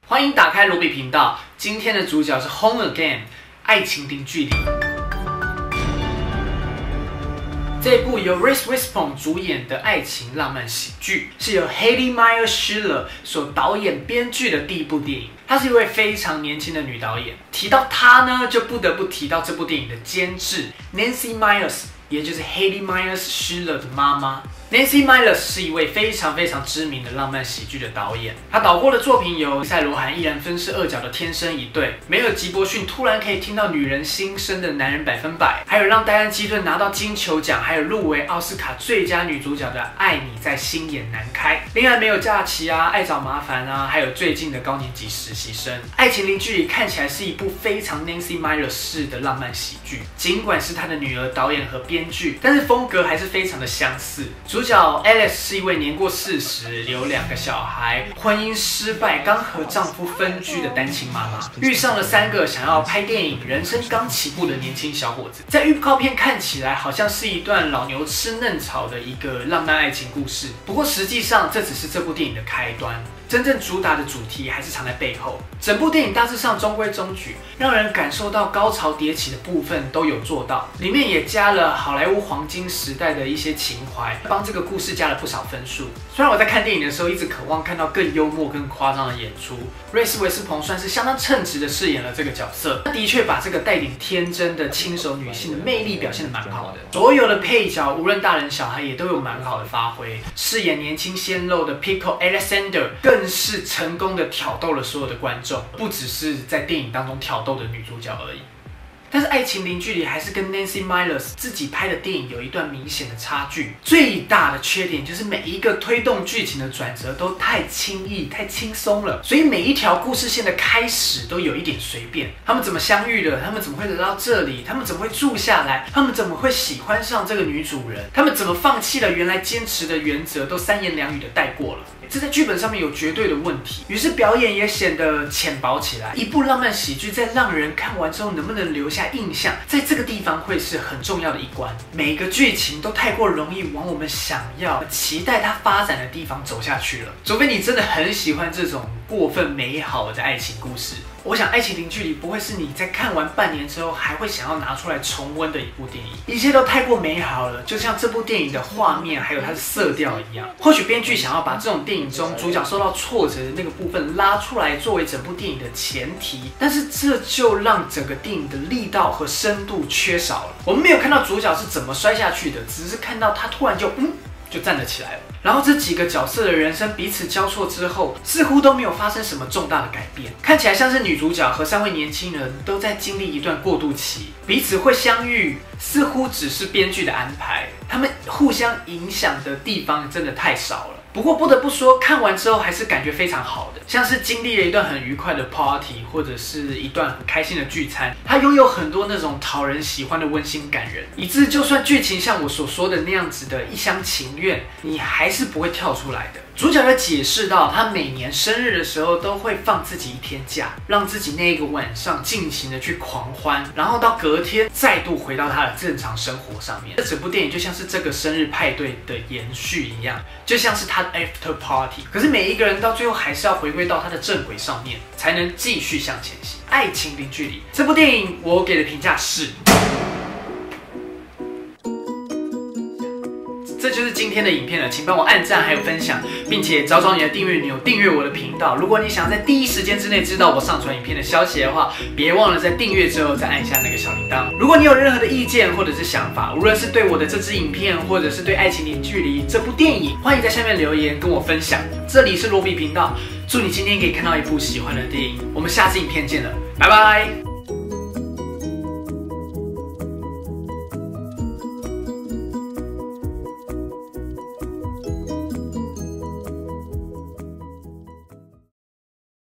欢迎打开罗比频道。今天的主角是 Home Again， 爱情零距离。这部由 Reese Witherspoon 主演的爱情浪漫喜剧，是由 Hayley Meier-Schiller 所导演编剧的第一部电影。她是一位非常年轻的女导演。提到她呢，就不得不提到这部电影的监制 Nancy Meyers， 也就是 Hayley Meier-Schiller 的妈妈。Nancy Meyers 是一位非常知名的浪漫喜剧的导演，她导过的作品有赛罗韩毅然分饰二角的《天生一对》，梅尔吉伯逊突然可以听到女人心声的男人100%，还有让戴安基顿拿到金球奖，还有入围奥斯卡最佳女主角的《爱你在心眼难开》，恋爱没有假期啊，爱找麻烦啊，还有最近的高年级实习生。爱情零距离看起来是一部非常 Nancy Meyers 式的浪漫喜剧，尽管是她的女儿导演和编剧，但是风格还是非常的相似。主角 Alice 是一位年过40、有2个小孩、婚姻失败、刚和丈夫分居的单亲妈妈，遇上了3个想要拍电影、人生刚起步的年轻小伙子。在预告片看起来好像是一段老牛吃嫩草的一个浪漫爱情故事，不过实际上这只是这部电影的开端。真正主打的主题还是藏在背后。整部电影大致上中规中矩，让人感受到高潮迭起的部分都有做到。里面也加了好莱坞黄金时代的一些情怀，帮这个故事加了不少分数。虽然我在看电影的时候一直渴望看到更幽默、更夸张的演出，瑞斯·维斯彭算是相当称职的饰演了这个角色。他的确把这个带点天真的轻熟女性的魅力表现得蛮好的。所有的配角，无论大人小孩，也都有蛮好的发挥。饰演年轻鲜肉的 Pico Alexander 更是成功的挑逗了所有的观众，不只是在电影当中挑逗的女主角而已。但是《爱情零距离》还是跟 Nancy Meyers 自己拍的电影有一段明显的差距。最大的缺点就是每一个推动剧情的转折都太轻易、太轻松了，所以每一条故事线的开始都有一点随便。他们怎么相遇的？他们怎么会来到这里？他们怎么会住下来？他们怎么会喜欢上这个女主人？他们怎么放弃了原来坚持的原则，都3言2语的带过了？这在剧本上面有绝对的问题，于是表演也显得浅薄起来。一部浪漫喜剧在让人看完之后能不能留下印象，在这个地方会是很重要的一关。每个剧情都太过容易往我们想要、期待它发展的地方走下去了，除非你真的很喜欢这种过分美好的爱情故事。我想《爱情零距离》不会是你在看完半年之后还会想要拿出来重温的一部电影，一切都太过美好了，就像这部电影的画面还有它的色调一样。或许编剧想要把这种电影中主角受到挫折的那个部分拉出来作为整部电影的前提，但是这就让整个电影的力道和深度缺少了。我们没有看到主角是怎么摔下去的，只是看到他突然就站了起来了。然后这几个角色的人生彼此交错之后，似乎都没有发生什么重大的改变，看起来像是女主角和3位年轻人都在经历一段过渡期，彼此会相遇，似乎只是编剧的安排，他们互相影响的地方真的太少了。不过不得不说，看完之后还是感觉非常好的，像是经历了一段很愉快的 party， 或者是一段很开心的聚餐，它拥有很多那种讨人喜欢的温馨感人，以致就算剧情像我所说的那样子的一厢情愿，你还是不会跳出来的。主角也解释到，他每年生日的时候都会放自己1天假，让自己那一个晚上尽情的去狂欢，然后到隔天再度回到他的正常生活上面。这整部电影就像是这个生日派对的延续一样，就像是他的 after party。可是每一个人到最后还是要回归到他的正轨上面，才能继续向前行。爱情零距离这部电影，我给的评价是。这就是今天的影片了，请帮我按赞还有分享，并且找找你的订阅钮，订阅我的频道。如果你想在第一时间之内知道我上传影片的消息的话，别忘了在订阅之后再按下那个小铃铛。如果你有任何的意见或者是想法，无论是对我的这支影片，或者是对《爱情零距离》这部电影，欢迎在下面留言跟我分享。这里是罗比频道，祝你今天可以看到一部喜欢的电影。我们下次影片见了，拜拜。